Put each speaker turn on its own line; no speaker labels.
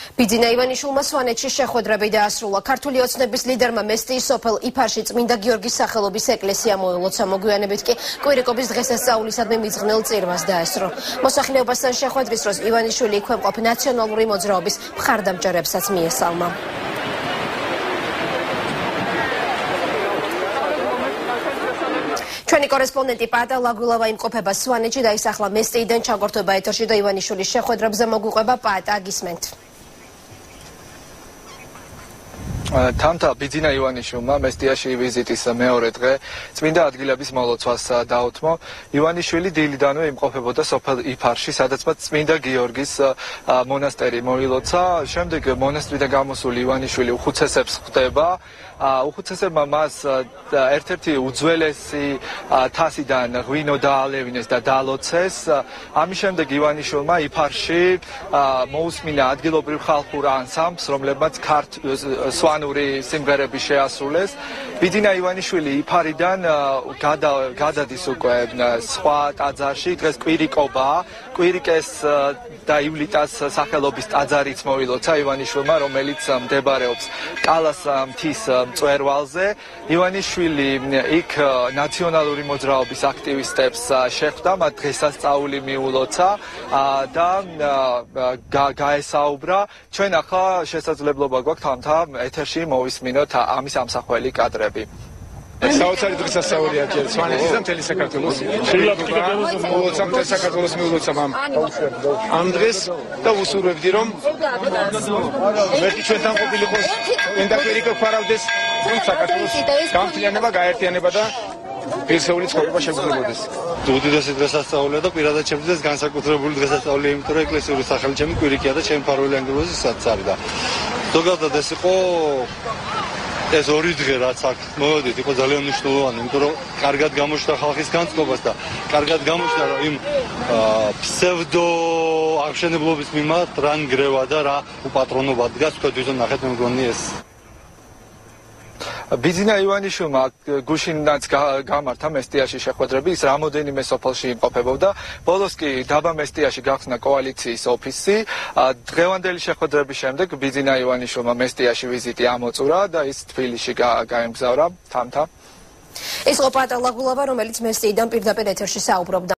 ბიძინა ივანიშვილმა სვანეთში შეხვედრები დაასრულა. ქართული ოცნების ლიდერმა მესტიის სოფელ იფარში წმინდა გიორგის სახელობის ეკლესია მოილოცა. მოგვიანებით კი კვირიკობის დღესასწაულისადმი მიძღვნილ წირვას დაესწრო. მოსახლეობასთან შეხვედრის დროს ივანიშვილი იქვე მყოფ ნაციონალური მოძრაობის მხარდამჭერებსაც მიესალმა. ჩვენი კორესპონდენტი პატა ლაგულავა იმყოფება სვანეთში და ის ახლა მესტიიდან ჩაგორთვება ეთერში და ივანიშვილის შეხვედრებზე მოგვიყვება. პატა, გისმენთ.
თამთა ბიძინა ივანიშვილმა მესტიაში ვიზიტის მეორე დღე წმინდა ადგილების მოლოცვას დაუთმო. ივანიშვილი დილიდანვე იმყოფებოდა სოფელ იფარში, სადაც მათ წმინდა გიორგის მონასტერი მოილოცა. შემდეგ მონასტრიდან გამოსული ივანიშვილი უხუცესებს ხვდება. უხუცესებმა მას ერთ-ერთი უძველესი თასიდან ღვინო დაალევინეს და დალოცეს. ამის შემდეგ ივანიშვილმა იფარში მოусმინა ადგილობრივ ხალხურ ანსამბლს, რომლებმაც სვანური სიმღერები შეასრულეს. ბიძინა ივანიშვილი იფარიდან გადადის უკვე სხვა ტაძარში, დღეს კვირიკობაა. კვირიკეს და ივლიტას სახელობის ტაძარიც მოილოცა ივანიშვილმა, რომელიც მდებარეობს კალას მთის მწვერვალზე. ივანიშვილი იქ ნაციონალური მოძრაობის აქტივისტებს შეხვდა, მათ დღესასწაული მიულოცა და გაესაუბრა. ჩვენ ახლა შესაძლებლობა გვაქვს თამთა ეთერში მოვისმინოთ ამის ამსახველი კადრები.
საოცარი დღესასწაულია ჯერ სვანეთის და მთელი საქართველოს. მოილოცა მთელი საქართველოს მიულოცა ამ დღეს და ვუსურვებდი რომ მერტი ჩვენთან ყოფილიყოს და კვირიკო ფარავდეს საქართველოს გამთლიანება, გაერთიანება და პირსეული ცხოვრება შეგვიძლებოდეს.
უდიდესი დღესასწაულია და პირადად ჩემთვის განსაკუთრებული დღესასწაულია, იმიტომ რომ ეკლესიური სახელი ჩემი კვირიკია და ჩემი ფარველი ანგელოზისაც არის და ზოგადად ეს იყო ეს ორი დღე რაც აქ მოვედით იყო ძალიან მნიშვნელოვანი, იმიტომ რომ კარგად გამოჩნდა ხალხის განწყობას და კარგად გამოჩნდა რომ იმ ფსევდო აღშენებლობის მიმართ რა ნგრევა და რა უპატრონობა დგას თქვენთვის ნახეთ მე მგონი ეს.
ბიძინა ივანიშვილმა გუშინაც გამართა მესტიაში შეხვედრები, ის რამოდენიმე სოფელში იმყოფებოდა. ბოლოს კი დაბა მესტიაში გახსნა კოალიციის ოფისი. დღევანდელი შეხვედრების შემდეგ ბიძინა ივანიშვილმა მესტიაში ვიზიტი ამოწურა და ის თბილისში გაემგზავრა. თამთა.
ეს იყო პატა ლაგულავა, რომელიც მესტიიდან პირდაპირ ეთერში საუბრობდა.